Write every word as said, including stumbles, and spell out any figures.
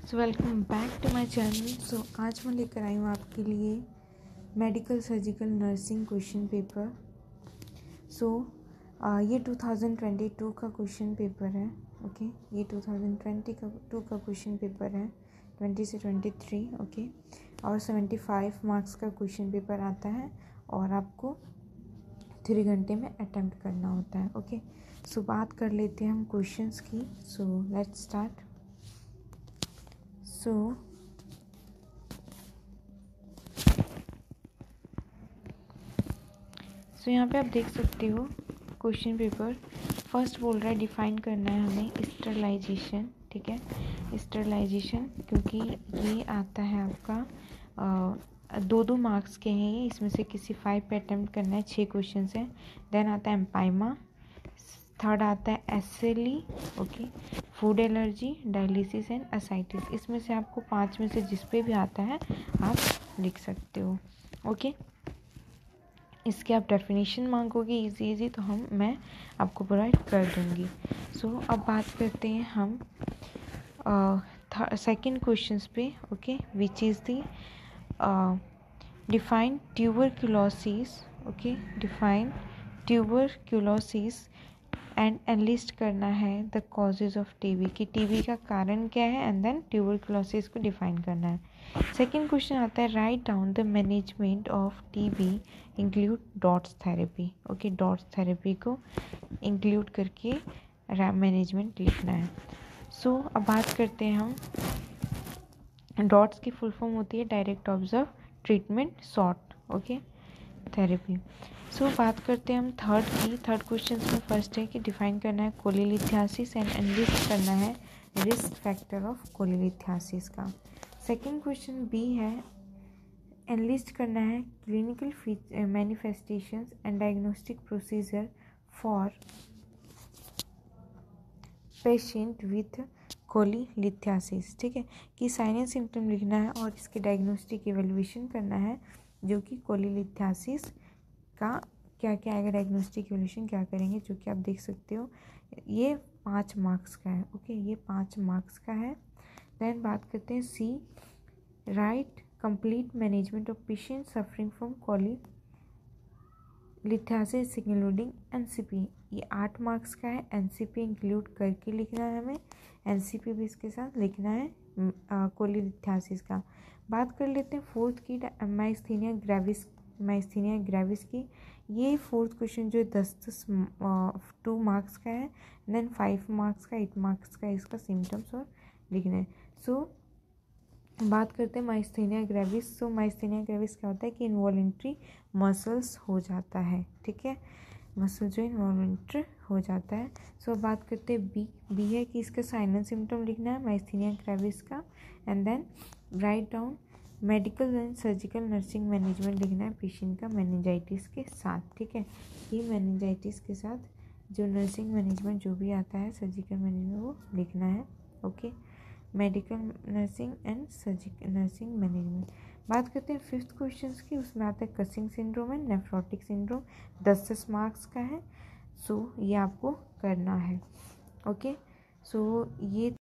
So welcome back to my channel. So आज मैं लेकर आई हूँ आपके लिए medical surgical nursing question paper. So ये टू थाउजेंड ट्वेंटी टू का क्वेश्चन पेपर है। Okay okay? ये टू थाउजेंड ट्वेंटी का टू का क्वेश्चन पेपर है, ट्वेंटी से ट्वेंटी थ्री। ओके, और सेवेंटी फाइव मार्क्स का क्वेश्चन पेपर आता है और आपको थ्री घंटे में अटेम्प्ट करना होता है। ओके, सो बात कर लेते हैं हम क्वेश्चंस की। So let's start. सो सो यहाँ पे आप देख सकते हो क्वेश्चन पेपर। फर्स्ट बोल रहा है डिफाइन करना है हमें स्टरलाइजेशन। ठीक है, स्टरलाइजेशन, क्योंकि ये आता है आपका आ, दो दो मार्क्स के हैं ये, इसमें से किसी फाइव पे अटेम्प्ट करना है। छः क्वेश्चन हैं। देन आता है एम्पाइमा, थर्ड आता है SLE, okay, food allergy, dialysis and ascites. इसमें से आपको पांच में से जिस पे भी आता है आप लिख सकते हो। ओके, इसके आप डेफिनेशन मांगोगे इजी इजी तो हम मैं आपको प्रोवाइड कर दूंगी। सो so, अब बात करते हैं हम सेकंड क्वेश्चंस पे। Okay, which is the define tuberculosis. Okay, define tuberculosis and enlist करना है द कॉजेज ऑफ टीबी, कि टीबी का कारण क्या है, एंड देन ट्यूबरक्यूलोसिस को डिफाइन करना है। सेकंड क्वेश्चन आता है write down the management of TB include DOTS therapy. Okay, DOTS therapy को इंक्लूड करके मैनेजमेंट लिखना है। सो so, अब बात करते हैं हम। डॉट्स की फुल फॉर्म होती है direct observe treatment short okay therapy. So so, बात करते हैं हम थर्ड की। थर्ड क्वेश्चन में फर्स्ट है कि डिफाइन करना है कोलिलिथियासिस एंड एनलिस्ट करना है रिस्क फैक्टर ऑफ कोलिलिथियासिस का। सेकंड क्वेश्चन बी है, एनलिस्ट करना है clinical manifestations and diagnostic procedure for patient with cholelithiasis. ठीक है, कि साइन एंड सिम्टम लिखना है और इसके डायग्नोस्टिक इवेल्युएशन करना है, जो कि कोलिलिथियासिस का क्या क्या आएगा, डायग्नोस्टिक इवेल्युएशन क्या करेंगे, जो कि आप देख सकते हो ये पाँच मार्क्स का है। ओके, ये पाँच मार्क्स का है। देन बात करते हैं C, write complete management of patient suffering from cholelithiasis including NCP. ये आठ मार्क्स का है। एनसीपी इंक्लूड करके लिखना है हमें, एनसीपी भी इसके साथ लिखना है कोलिलिथियासिस का। बात कर लेते हैं फोर्थ की, माइस्थीनिया ग्रेविस माइस्थीनिया ग्रेविस की। ये फोर्थ क्वेश्चन जो दस दस टू मार्क्स का है, देन फाइव मार्क्स का, एट मार्क्स का इसका सिम्टम्स और लिखना है। सो so, बात करते हैं myasthenia gravis. So myasthenia gravis क्या होता है कि इनवॉलेंट्री मसल्स हो जाता है। ठीक है, मसल जो इनवॉलेंट्री हो जाता है। सो so, बात करते हैं बी। बी है कि इसका साइन एंड सिम्टम लिखना है माइस्थीनिया ग्रेविस का, and then write down medical and surgical nursing management लिखना है पेशेंट का मेनिंजाइटिस के साथ। ठीक है, ये मेनिंजाइटिस के साथ जो नर्सिंग मैनेजमेंट जो भी आता है सर्जिकल मैनेजमेंट वो लिखना है। Okay, medical nursing and surgical nursing management. बात करते हैं फिफ्थ क्वेश्चन की। उसमें आता है Cushing syndrome and nephrotic syndrome, दस दस मार्क्स का है। सो so, ये आपको करना है। ओके, सो so, ये